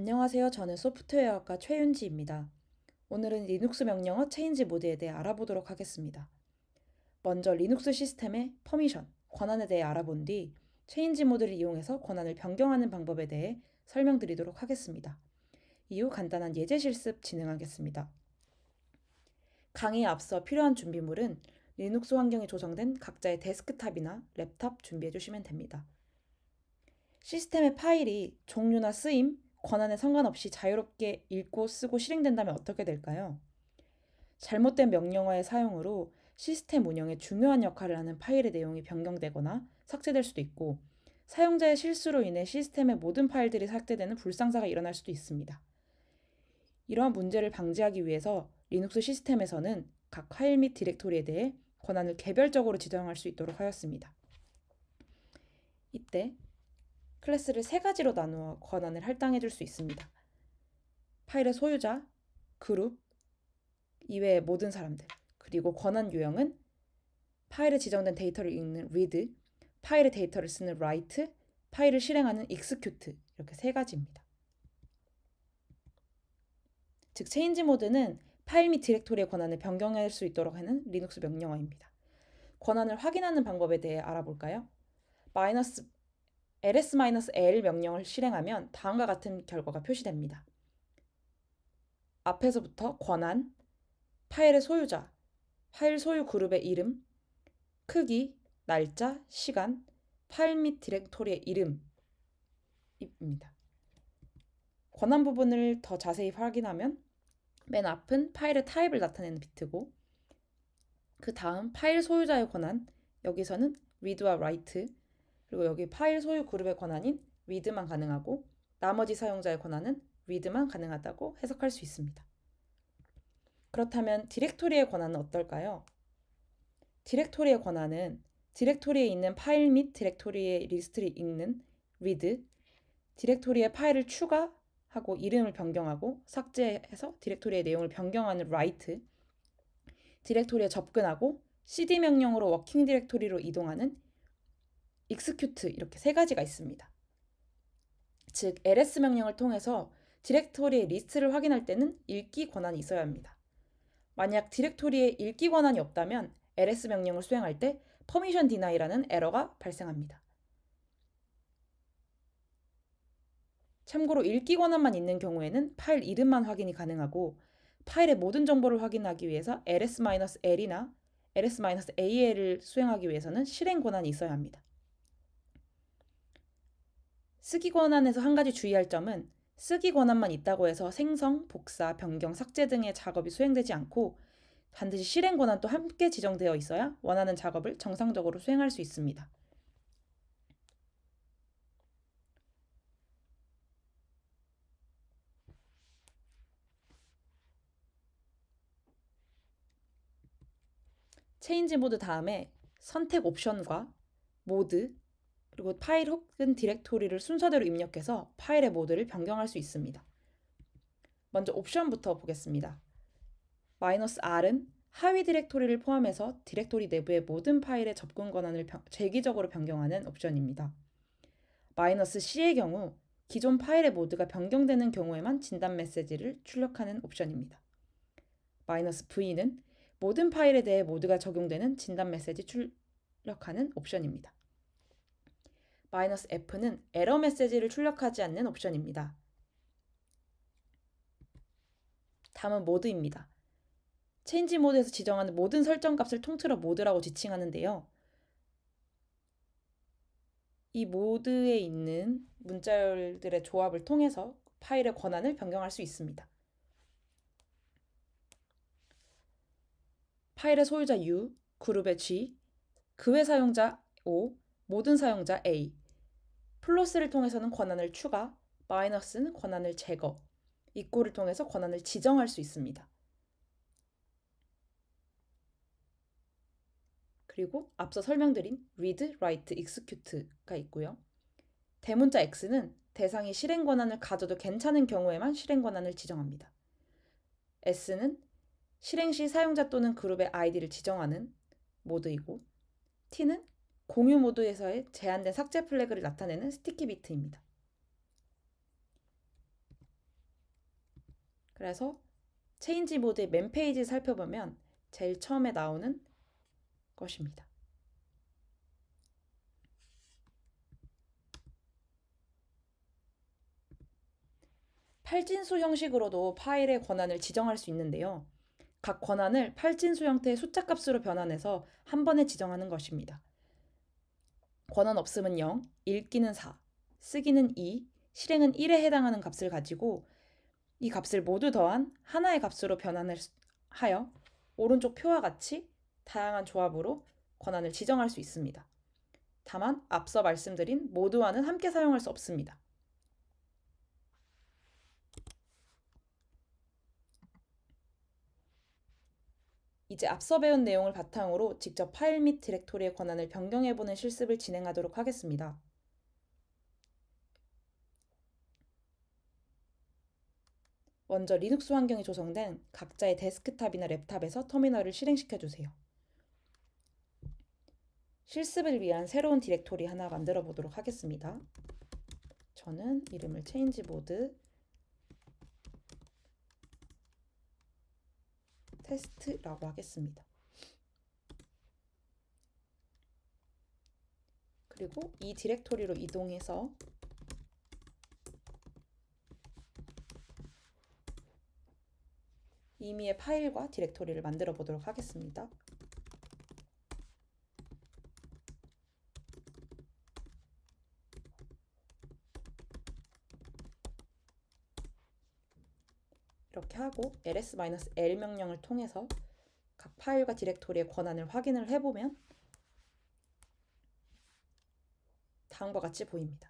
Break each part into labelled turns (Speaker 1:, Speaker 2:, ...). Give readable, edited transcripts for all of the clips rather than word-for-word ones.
Speaker 1: 안녕하세요. 저는 소프트웨어학과 최윤지입니다. 오늘은 리눅스 명령어 체인지 모드에 대해 알아보도록 하겠습니다. 먼저 리눅스 시스템의 퍼미션, 권한에 대해 알아본 뒤 체인지 모드를 이용해서 권한을 변경하는 방법에 대해 설명드리도록 하겠습니다. 이후 간단한 예제 실습 진행하겠습니다. 강의에 앞서 필요한 준비물은 리눅스 환경에 조성된 각자의 데스크탑이나 랩탑 준비해 주시면 됩니다. 시스템의 파일이 종류나 쓰임, 권한에 상관없이 자유롭게 읽고 쓰고 실행된다면 어떻게 될까요? 잘못된 명령어의 사용으로 시스템 운영에 중요한 역할을 하는 파일의 내용이 변경되거나 삭제될 수도 있고, 사용자의 실수로 인해 시스템의 모든 파일들이 삭제되는 불상사가 일어날 수도 있습니다. 이러한 문제를 방지하기 위해서 리눅스 시스템에서는 각 파일 및 디렉토리에 대해 권한을 개별적으로 지정할 수 있도록 하였습니다. 이때 클래스를 세 가지로 나누어 권한을 할당해 줄 수 있습니다. 파일의 소유자, 그룹, 이외의 모든 사람들, 그리고 권한 유형은 파일에 지정된 데이터를 읽는 read, 파일의 데이터를 쓰는 write, 파일을 실행하는 execute, 이렇게 세 가지입니다. 즉, 체인지 모드는 파일 및 디렉토리의 권한을 변경할 수 있도록 하는 리눅스 명령어입니다. 권한을 확인하는 방법에 대해 알아볼까요? ls-l 명령을 실행하면 다음과 같은 결과가 표시됩니다. 앞에서부터 권한, 파일의 소유자, 파일 소유 그룹의 이름, 크기, 날짜, 시간, 파일 및 디렉토리의 이름입니다. 권한 부분을 더 자세히 확인하면 맨 앞은 파일의 타입을 나타내는 비트고, 그 다음 파일 소유자의 권한, 여기서는 read와 write, 그리고 여기 파일 소유 그룹의 권한인 read만 가능하고 나머지 사용자의 권한은 read만 가능하다고 해석할 수 있습니다. 그렇다면 디렉토리의 권한은 어떨까요? 디렉토리의 권한은 디렉토리에 있는 파일 및 디렉토리의 리스트를 읽는 read, 디렉토리에 파일을 추가하고 이름을 변경하고 삭제해서 디렉토리의 내용을 변경하는 write, 디렉토리에 접근하고 cd 명령으로 워킹 디렉토리로 이동하는 execute, 이렇게 세 가지가 있습니다. 즉, ls 명령을 통해서 디렉토리의 리스트를 확인할 때는 읽기 권한이 있어야 합니다. 만약 디렉토리에 읽기 권한이 없다면 ls 명령을 수행할 때 permission deny라는 에러가 발생합니다. 참고로 읽기 권한만 있는 경우에는 파일 이름만 확인이 가능하고, 파일의 모든 정보를 확인하기 위해서 ls-l이나 ls-al을 수행하기 위해서는 실행 권한이 있어야 합니다. 쓰기 권한에서 한 가지 주의할 점은 쓰기 권한만 있다고 해서 생성, 복사, 변경, 삭제 등의 작업이 수행되지 않고 반드시 실행 권한도 함께 지정되어 있어야 원하는 작업을 정상적으로 수행할 수 있습니다. 체인지 모드 다음에 선택 옵션과 모드, 그리고 파일 혹은 디렉토리를 순서대로 입력해서 파일의 모드를 변경할 수 있습니다. 먼저 옵션부터 보겠습니다. -r은 하위 디렉토리를 포함해서 디렉토리 내부의 모든 파일의 접근 권한을 재기적으로 변경하는 옵션입니다. -c의 경우 기존 파일의 모드가 변경되는 경우에만 진단 메시지를 출력하는 옵션입니다. -v는 모든 파일에 대해 모드가 적용되는 진단 메시지 출력하는 옵션입니다. -f는 에러 메시지를 출력하지 않는 옵션입니다. 다음은 모드입니다. 체인지 모드에서 지정하는 모든 설정 값을 통틀어 모드라고 지칭하는데요. 이 모드에 있는 문자열들의 조합을 통해서 파일의 권한을 변경할 수 있습니다. 파일의 소유자 U, 그룹의 G, 그 외 사용자 O, 모든 사용자 A, 플러스를 통해서는 권한을 추가, 마이너스는 권한을 제거, 이꼬를 통해서 권한을 지정할 수 있습니다. 그리고 앞서 설명드린 read, write, execute가 있고요. 대문자 X는 대상이 실행 권한을 가져도 괜찮은 경우에만 실행 권한을 지정합니다. S는 실행 시 사용자 또는 그룹의 아이디를 지정하는 모드이고, T는 공유 모드에서의 제한된 삭제 플래그를 나타내는 스티키 비트입니다. 그래서 체인지 모드의 맨 페이지 살펴보면 제일 처음에 나오는 것입니다. 팔진수 형식으로도 파일의 권한을 지정할 수 있는데요. 각 권한을 팔진수 형태의 숫자 값으로 변환해서 한 번에 지정하는 것입니다. 권한 없음은 0, 읽기는 4, 쓰기는 2, 실행은 1에 해당하는 값을 가지고 이 값을 모두 더한 하나의 값으로 변환을 하여 오른쪽 표와 같이 다양한 조합으로 권한을 지정할 수 있습니다. 다만 앞서 말씀드린 모두와는 함께 사용할 수 없습니다. 이제 앞서 배운 내용을 바탕으로 직접 파일 및 디렉토리의 권한을 변경해보는 실습을 진행하도록 하겠습니다. 먼저 리눅스 환경이 조성된 각자의 데스크탑이나 랩탑에서 터미널을 실행시켜주세요. 실습을 위한 새로운 디렉토리 하나 만들어 보도록 하겠습니다. 저는 이름을 체인지보드 테스트라고 하겠습니다. 그리고 이 디렉토리로 이동해서 임의의 파일과 디렉토리를 만들어 보도록 하겠습니다. 이렇게 하고 ls-l 명령을 통해서 각 파일과 디렉토리의 권한을 확인을 해보면 다음과 같이 보입니다.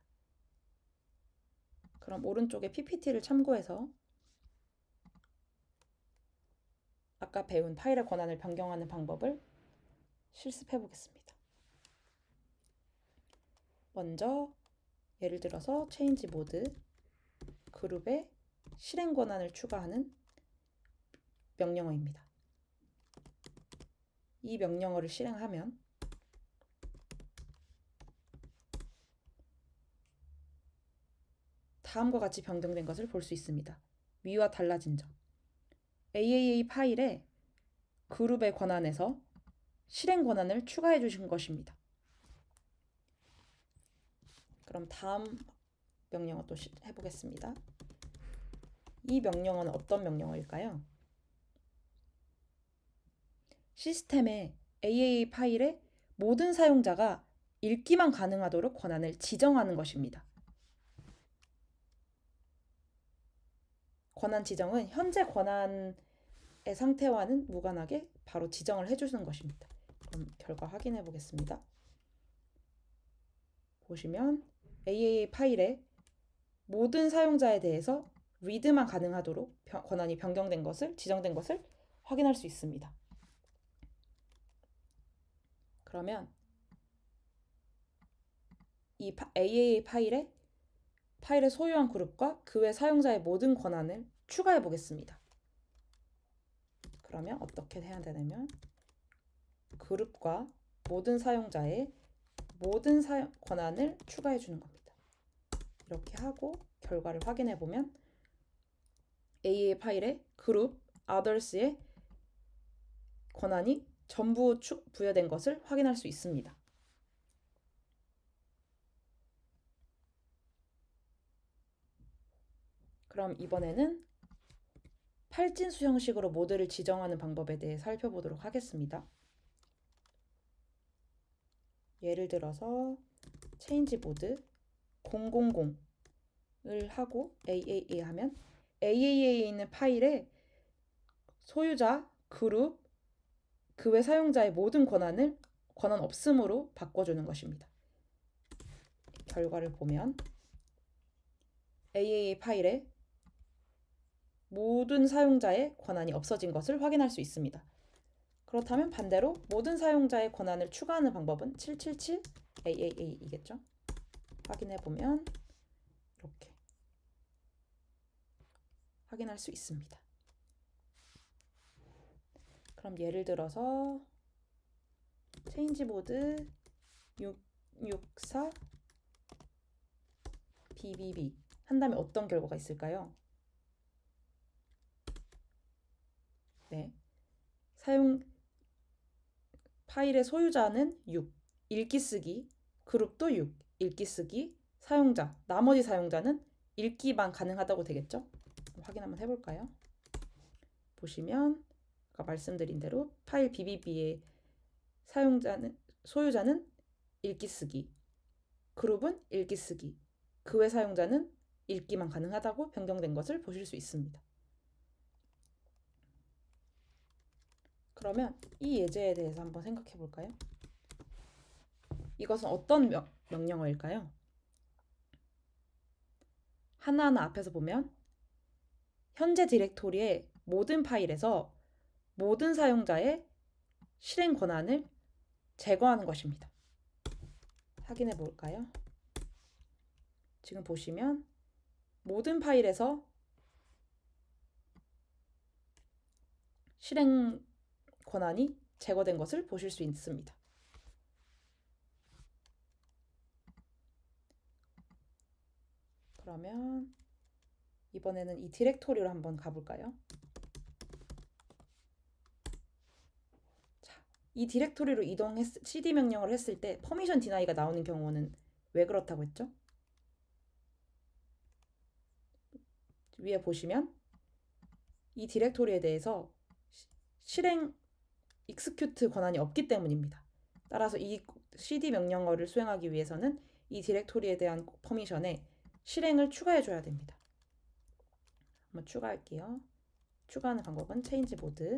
Speaker 1: 그럼 오른쪽에 PPT를 참고해서 아까 배운 파일의 권한을 변경하는 방법을 실습해 보겠습니다. 먼저 예를 들어서 체인지 모드 그룹에 실행 권한을 추가하는 명령어입니다. 이 명령어를 실행하면 다음과 같이 변경된 것을 볼 수 있습니다. 위와 달라진 점. AAA 파일에 그룹의 권한에서 실행 권한을 추가해 주신 것입니다. 그럼 다음 명령어 또 해보겠습니다. 이 명령어는 어떤 명령어일까요? 시스템에 AAA 파일에 모든 사용자가 읽기만 가능하도록 권한을 지정하는 것입니다. 권한 지정은 현재 권한의 상태와는 무관하게 바로 지정을 해주는 것입니다. 그럼 결과 확인해 보겠습니다. 보시면 AAA 파일에 모든 사용자에 대해서 read만 가능하도록 권한이 변경된 것을, 지정된 것을 확인할 수 있습니다. 그러면 이 AAA 파일의 소유한 그룹과 그 외 사용자의 모든 권한을 추가해 보겠습니다. 그러면 어떻게 해야 되냐면 그룹과 모든 사용자의 모든 권한을 추가해 주는 겁니다. 이렇게 하고 결과를 확인해 보면 AAA 파일의 그룹 others의 권한이 전부 부여된 것을 확인할 수 있습니다. 그럼 이번에는 팔진수 형식으로 모드를 지정하는 방법에 대해 살펴보도록 하겠습니다. 예를 들어서 change mode 000을 하고 AAA 하면 AAA에 있는 파일에 소유자, 그룹, 그 외 사용자의 모든 권한 없음으로 바꿔주는 것입니다. 결과를 보면 AAA 파일에 모든 사용자의 권한이 없어진 것을 확인할 수 있습니다. 그렇다면 반대로 모든 사용자의 권한을 추가하는 방법은 777 AAA이겠죠? 확인해 보면 이렇게 확인할 수 있습니다. 그럼 예를 들어서 change mode 664 BBB 한다면 어떤 결과가 있을까요? 네. 파일의 소유자는 6, 읽기 쓰기, 그룹도 6, 읽기 쓰기, 사용자, 나머지 사용자는 읽기만 가능하다고 되겠죠? 확인 한번 해볼까요? 보시면 아까 말씀드린 대로 파일 BBB의 소유자는 읽기 쓰기, 그룹은 읽기 쓰기, 그 외 사용자는 읽기만 가능하다고 변경된 것을 보실 수 있습니다. 그러면 이 예제에 대해서 한번 생각해 볼까요? 이것은 어떤 명령어일까요? 하나하나 앞에서 보면 현재 디렉토리의 모든 파일에서 모든 사용자의 실행 권한을 제거하는 것입니다. 확인해 볼까요? 지금 보시면 모든 파일에서 실행 권한이 제거된 것을 보실 수 있습니다. 그러면 이번에는 이 디렉토리로 한번 가볼까요? 자, 이 디렉토리로 cd 명령을 했을 때 퍼미션 디나이가 나오는 경우는 왜 그렇다고 했죠? 위에 보시면 이 디렉토리에 대해서 실행 execute 권한이 없기 때문입니다. 따라서 이 cd 명령어를 수행하기 위해서는 이 디렉토리에 대한 퍼미션에 실행을 추가해 줘야 됩니다. 한번 추가할게요. 추가하는 방법은 change mode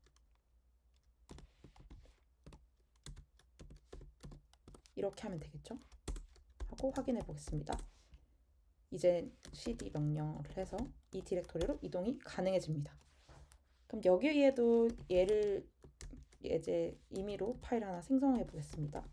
Speaker 1: 이렇게 하면 되겠죠? 하고 확인해 보겠습니다. 이제 cd 명령을 해서 이 디렉토리로 이동이 가능해집니다. 그럼 여기에도 이제 임의로 파일 하나 생성해 보겠습니다.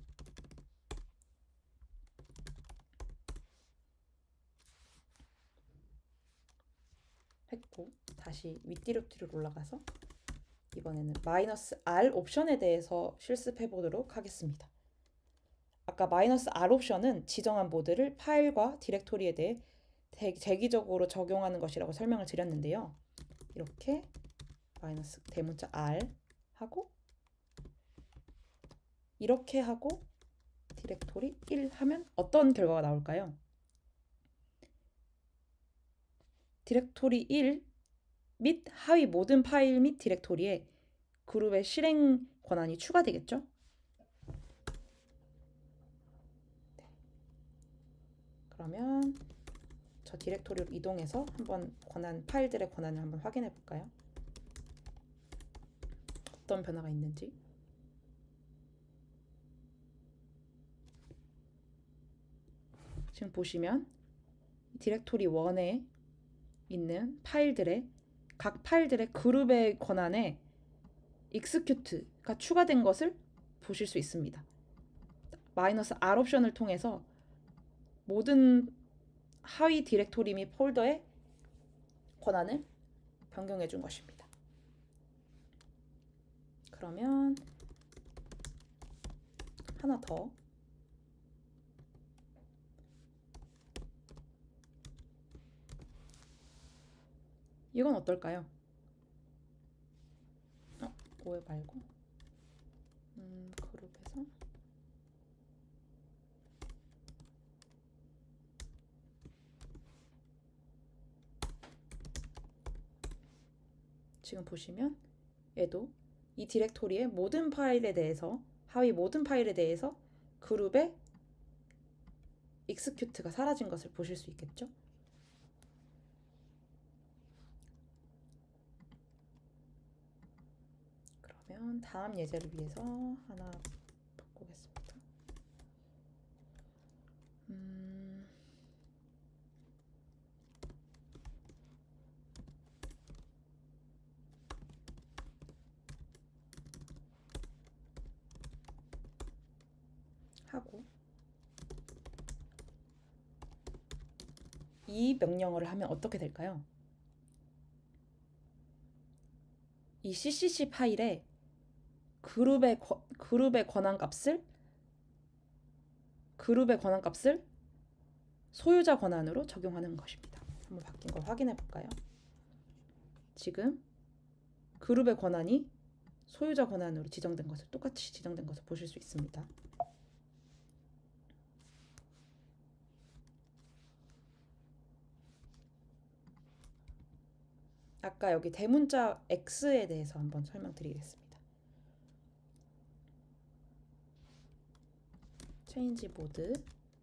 Speaker 1: 했고 다시 윗디렉토리로 올라가서 이번에는 -R 옵션에 대해서 실습해 보도록 하겠습니다. 아까 -R 옵션은 지정한 모드를 파일과 디렉토리에 대해 대기적으로 적용하는 것이라고 설명을 드렸는데요. 이렇게 대문자 R 하고 이렇게 하고 디렉토리 1 하면 어떤 결과가 나올까요? 디렉토리 1 및 하위 모든 파일 및 디렉토리에 그룹의 실행 권한이 추가되겠죠? 네. 그러면 저 디렉토리로 이동해서 한번 파일들의 권한을 한번 확인해 볼까요? 어떤 변화가 있는지. 지금 보시면 디렉토리 1에 있는 각 파일들의 그룹의 권한에 execute가 추가된 것을 보실 수 있습니다. -R 옵션을 통해서 모든 하위 디렉토리 및 폴더의 권한을 변경해 준 것입니다. 그러면 하나 더 이건 어떨까요? 오해 말고 그룹에서 지금 보시면 얘도 이 디렉토리의 모든 파일에 대해서 하위 모든 파일에 대해서 그룹의 execute가 사라진 것을 보실 수 있겠죠? 그러면 다음 예제를 위해서 하나 바꾸겠습니다. 하고 이 명령어를 하면 어떻게 될까요? 이 ccc 파일에 그룹의 권한값을 소유자 권한으로 적용하는 것입니다. 한번 바뀐 걸 확인해 볼까요? 지금 그룹의 권한이 소유자 권한으로 지정된 것을 똑같이 지정된 것을 보실 수 있습니다. 아까 여기 대문자 X에 대해서 한번 설명드리겠습니다. 체인지 모드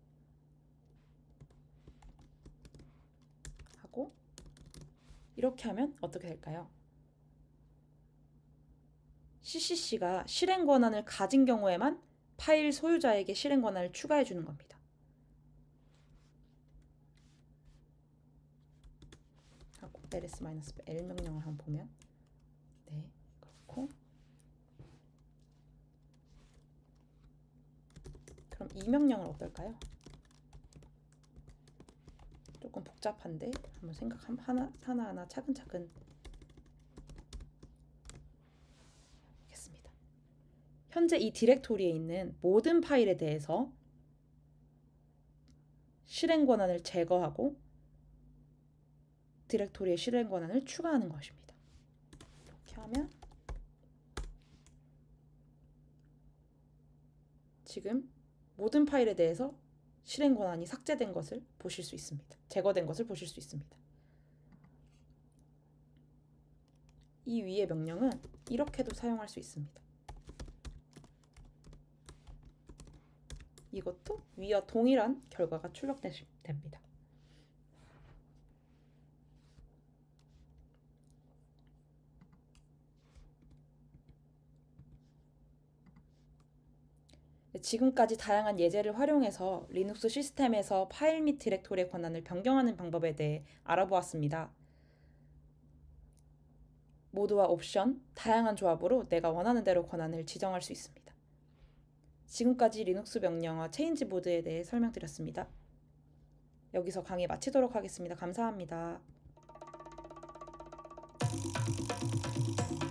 Speaker 1: 하고 이렇게 하면 어떻게 될까요? CCC가 실행 권한을 가진 경우에만 파일 소유자에게 실행 권한을 추가해 주는 겁니다. 하고 ls-l 명령을 한번 보면 네, 그렇고 그럼 이 명령은 어떨까요? 조금 복잡한데 한번 하나하나 차근차근 하겠습니다. 현재 이 디렉토리에 있는 모든 파일에 대해서 실행 권한을 제거하고 디렉토리의 실행 권한을 추가하는 것입니다. 이렇게 하면 지금 모든 파일에 대해서 실행 권한이 삭제된 것을 보실 수 있습니다. 제거된 것을 보실 수 있습니다. 이 위의 명령은 이렇게도 사용할 수 있습니다. 이것도 위와 동일한 결과가 출력됩니다. 지금까지 다양한 예제를 활용해서 리눅스 시스템에서 파일 및 디렉토리의 권한을 변경하는 방법에 대해 알아보았습니다. 모드와 옵션, 다양한 조합으로 내가 원하는 대로 권한을 지정할 수 있습니다. 지금까지 리눅스 명령어 체인지 모드에 대해 설명드렸습니다. 여기서 강의 마치도록 하겠습니다. 감사합니다.